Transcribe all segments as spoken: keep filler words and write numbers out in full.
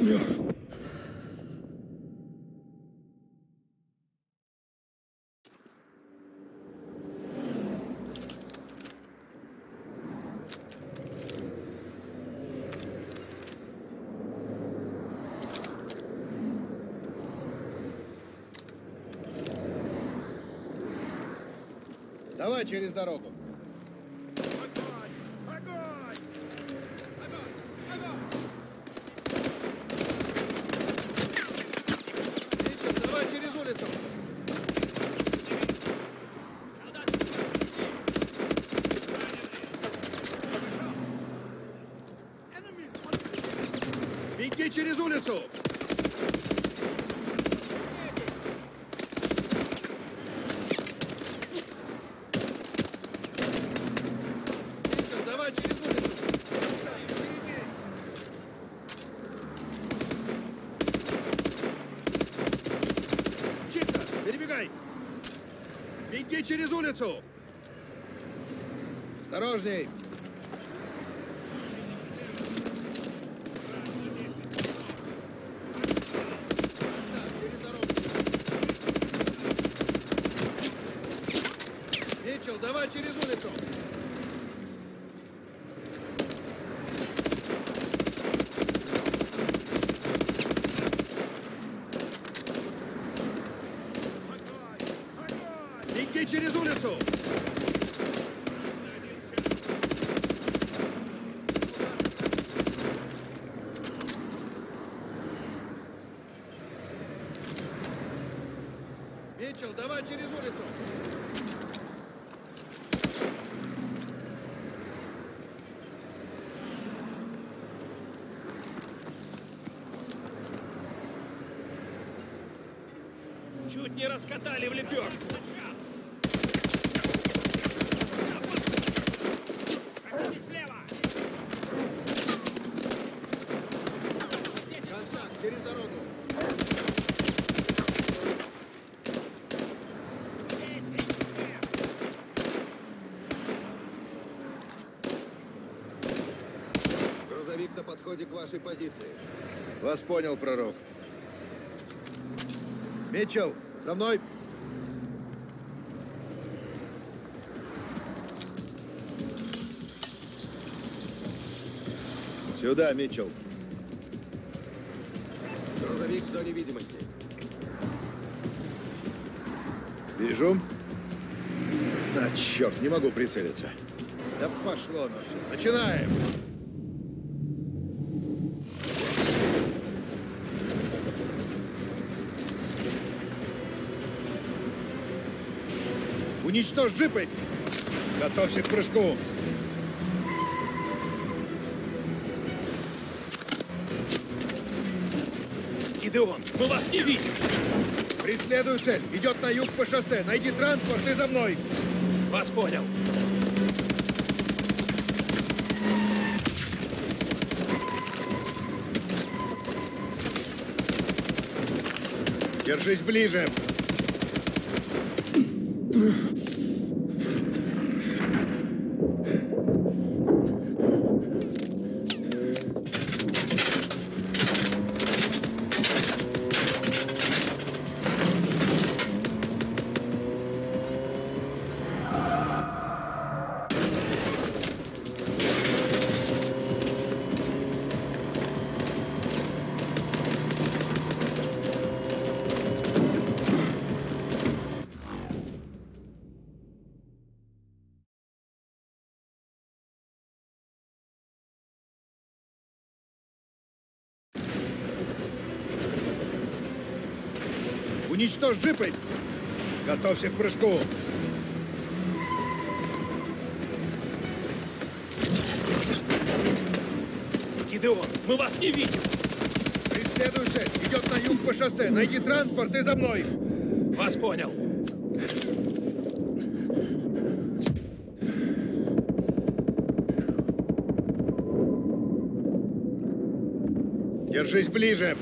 Давай через дорогу. Огонь! Огонь! Огонь! Огонь! Митчелл, давай через улицу. Беги через улицу. Беги через улицу! Осторожней! Митчелл, давай через улицу! Беги через улицу! Митчелл, давай через улицу! Чуть не раскатали в лепешку. Через дорогу. Грузовик на подходе к вашей позиции. Вас понял, пророк. Митчелл, за мной. Сюда, Митчелл. Грузовик в зоне видимости. Вижу. А, черт, не могу прицелиться. Да пошло на все. Начинаем. Уничтожь джипы. Готовься к прыжку. Гидеон, мы вас не видим. Преследуй цель. Идет на юг по шоссе. Найди транспорт и за мной. Вас понял. Держись ближе. Уничтожь джипы! Готовься к прыжку! Гидеон, мы вас не видим! Преследуй цель! Идет на юг по шоссе! Найди транспорт и за мной! Вас понял! Держись ближе!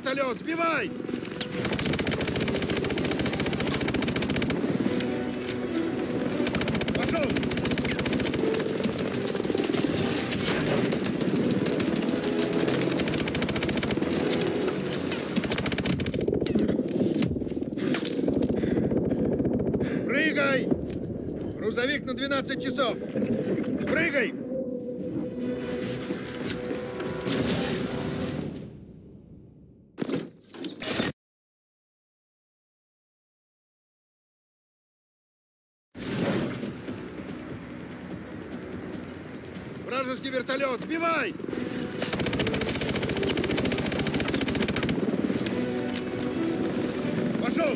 вертолет! Сбивай! Пошел! Прыгай! Грузовик на двенадцать часов! Прыгай! Вражеский вертолет! Сбивай! Пошел!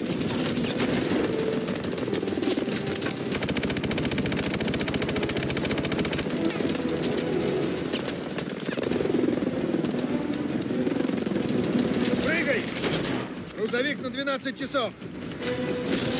Прыгай! Грузовик на двенадцать часов!